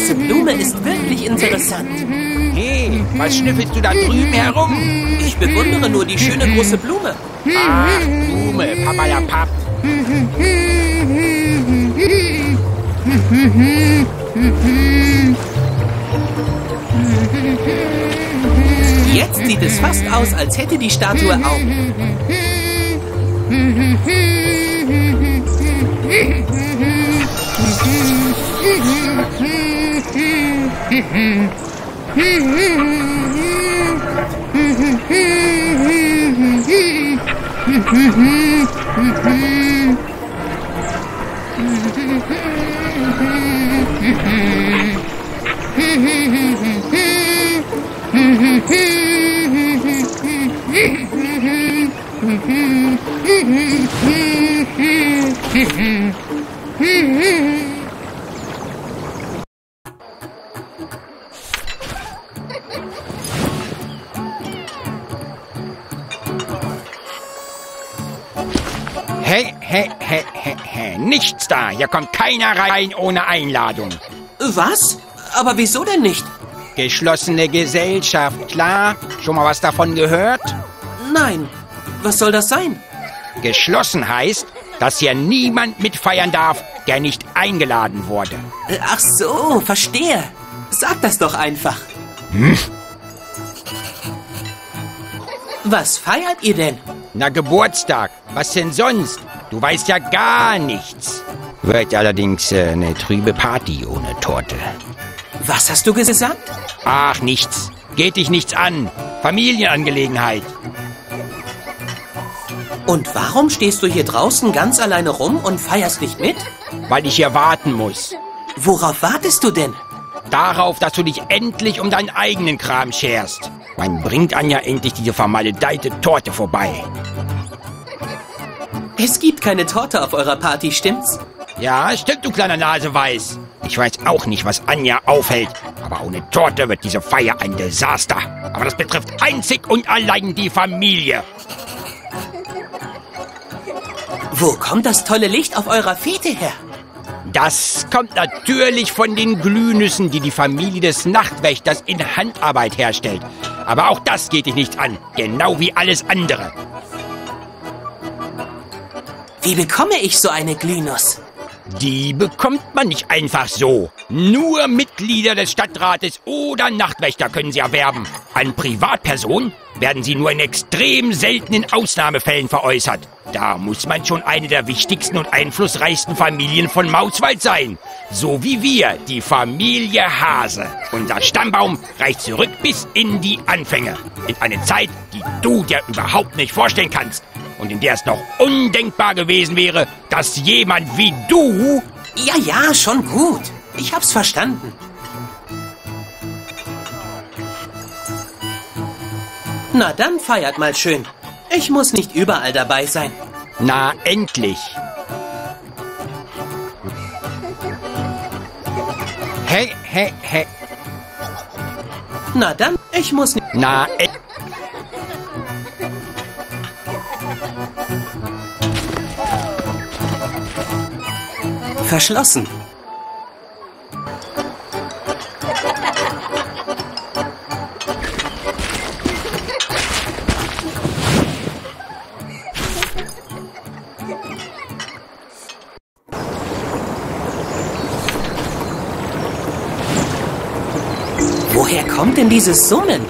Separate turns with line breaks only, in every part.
große Blume ist wirklich interessant.
Hey, was schnüffelst du da drüben herum?
Ich bewundere nur die schöne große Blume.
Ach, Blume, Papalapap.
Jetzt sieht es fast aus, als hätte die Statue Augen.
Hey, nichts da. Hier kommt keiner rein ohne Einladung.
Was? Aber wieso denn nicht?
Geschlossene Gesellschaft, klar? Schon mal was davon gehört?
Nein. Was soll das sein?
Geschlossen heißt, dass hier niemand mitfeiern darf, der nicht eingeladen wurde.
Ach so, verstehe. Sag das doch einfach. Was feiert ihr denn?
Na, Geburtstag. Was denn sonst? Du weißt ja gar nichts. Wird allerdings eine trübe Party ohne Torte.
Was hast du gesagt?
Ach, nichts. Geht dich nichts an. Familienangelegenheit.
Und warum stehst du hier draußen ganz alleine rum und feierst nicht mit?
Weil ich hier warten muss.
Worauf wartest du denn?
Darauf, dass du dich endlich um deinen eigenen Kram scherst. Wann bringt Anja endlich diese vermaledeite Torte vorbei?
Es gibt keine Torte auf eurer Party, stimmt's?
Ja, stimmt, du kleiner Naseweiß. Ich weiß auch nicht, was Anja aufhält. Aber ohne Torte wird diese Feier ein Desaster. Aber das betrifft einzig und allein die Familie.
Wo kommt das tolle Licht auf eurer Fete her?
Das kommt natürlich von den Glühnüssen, die die Familie des Nachtwächters in Handarbeit herstellt. Aber auch das geht dich nichts an. Genau wie alles andere.
Wie bekomme ich so eine Glühnuss?
Die bekommt man nicht einfach so. Nur Mitglieder des Stadtrates oder Nachtwächter können sie erwerben. An Privatpersonen werden sie nur in extrem seltenen Ausnahmefällen veräußert. Da muss man schon eine der wichtigsten und einflussreichsten Familien von Mauswald sein. So wie wir, die Familie Hase. Unser Stammbaum reicht zurück bis in die Anfänge. In eine Zeit, die du dir überhaupt nicht vorstellen kannst. Und in der es noch undenkbar gewesen wäre, dass jemand wie du...
Ja, schon gut. Ich hab's verstanden. Na dann feiert mal schön. Ich muss nicht überall dabei sein.
Na, endlich. Hey.
Na dann, ich muss nicht...
Na,
Verschlossen. Woher kommt denn dieses Summen?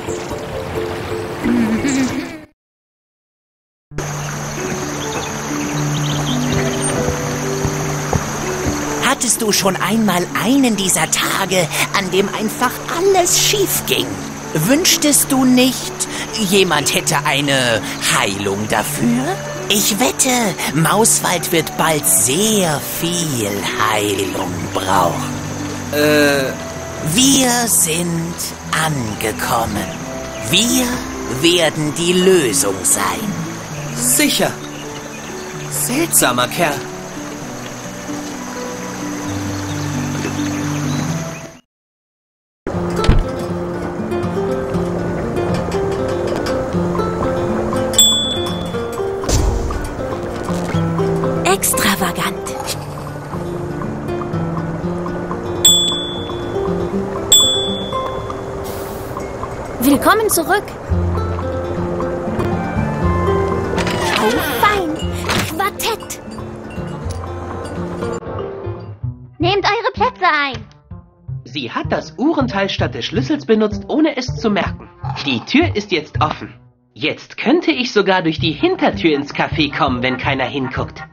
Hattest du schon einmal einen dieser Tage, an dem einfach alles schief ging? Wünschtest du nicht, jemand hätte eine Heilung dafür? Ich wette, Mauswald wird bald sehr viel Heilung brauchen. Wir sind angekommen. Wir werden die Lösung sein.
Sicher. Seltsamer Kerl.
Extravagant. Willkommen zurück. Oh, fein. Quartett.
Nehmt eure Plätze ein.
Sie hat das Uhrenteil statt des Schlüssels benutzt, ohne es zu merken. Die Tür ist jetzt offen. Jetzt könnte ich sogar durch die Hintertür ins Café kommen, wenn keiner hinguckt.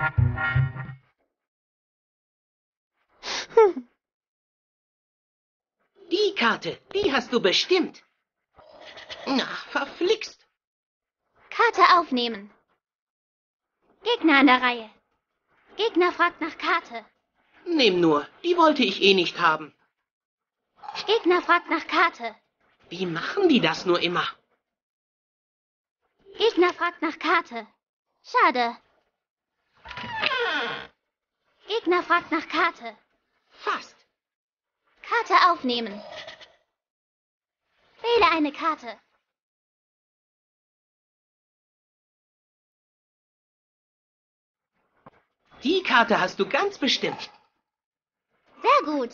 Die Karte, die hast du bestimmt. Na, verflixt.
Karte aufnehmen. Gegner an der Reihe. Gegner fragt nach Karte.
Nehm nur, die wollte ich eh nicht haben.
Gegner fragt nach Karte.
Wie machen die das nur immer?
Gegner fragt nach Karte. Schade. Gegner fragt nach Karte.
Fast.
Karte aufnehmen. Wähle eine Karte.
Die Karte hast du ganz bestimmt.
Sehr gut.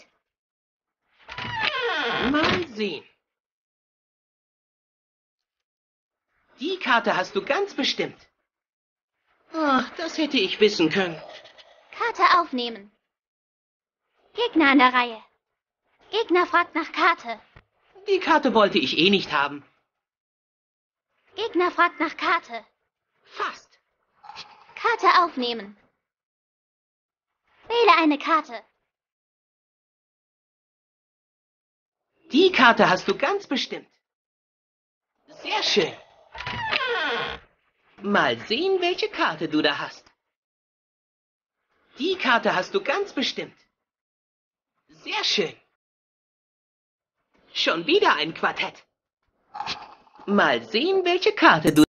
Mal sehen. Die Karte hast du ganz bestimmt. Ach, das hätte ich wissen können.
Karte aufnehmen. Gegner an der Reihe. Gegner fragt nach Karte.
Die Karte wollte ich eh nicht haben.
Gegner fragt nach Karte.
Fast.
Karte aufnehmen. Wähle eine Karte.
Die Karte hast du ganz bestimmt. Sehr schön. Mal sehen, welche Karte du da hast. Die Karte hast du ganz bestimmt. Sehr schön. Schon wieder ein Quartett. Mal sehen, welche Karte du...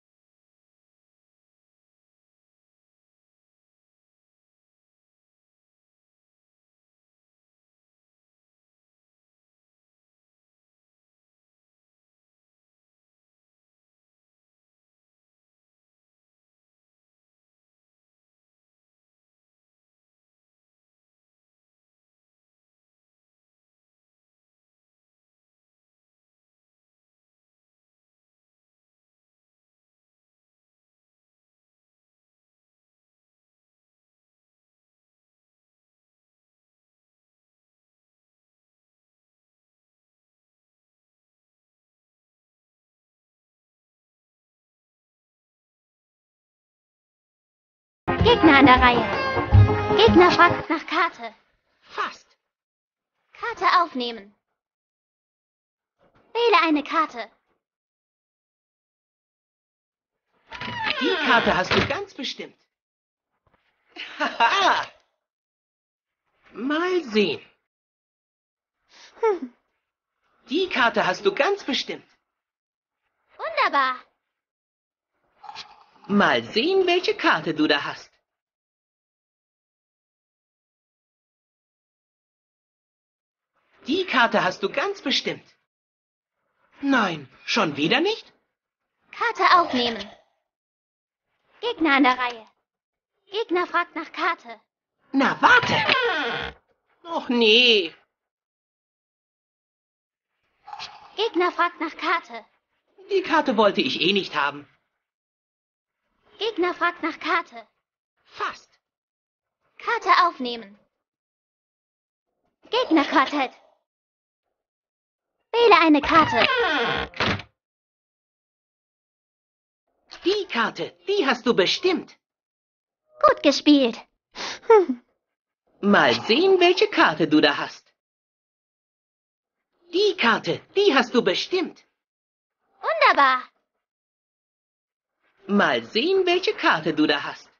Gegner an der Reihe. Gegner fragt nach Karte.
Fast.
Karte aufnehmen. Wähle eine Karte.
Die Karte hast du ganz bestimmt. Haha. Mal sehen. Die Karte hast du ganz bestimmt.
Wunderbar.
Mal sehen, welche Karte du da hast. Die Karte hast du ganz bestimmt. Nein, schon wieder nicht?
Karte aufnehmen. Gegner an der Reihe. Gegner fragt nach Karte.
Na, warte. Och nee.
Gegner fragt nach Karte.
Die Karte wollte ich eh nicht haben.
Gegner fragt nach Karte.
Fast.
Karte aufnehmen. Gegnerquartett. Wähle eine Karte.
Die Karte, die hast du bestimmt.
Gut gespielt.
Mal sehen, welche Karte du da hast. Die Karte, die hast du bestimmt.
Wunderbar.
Mal sehen, welche Karte du da hast.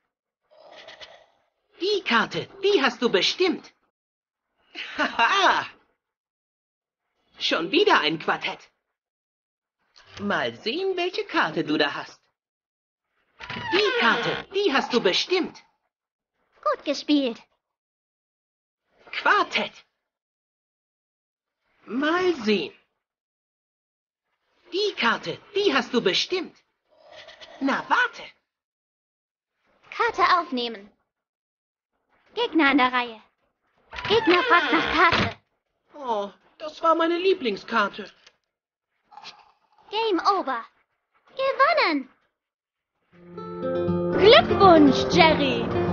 Die Karte, die hast du bestimmt. Haha. Schon wieder ein Quartett. Mal sehen, welche Karte du da hast. Die Karte, die hast du bestimmt.
Gut gespielt.
Quartett. Mal sehen. Die Karte, die hast du bestimmt. Na, warte.
Karte aufnehmen. Gegner an der Reihe. Gegner fragt nach Karte.
Oh, das war meine Lieblingskarte.
Game over. Gewonnen!
Glückwunsch, Jerry.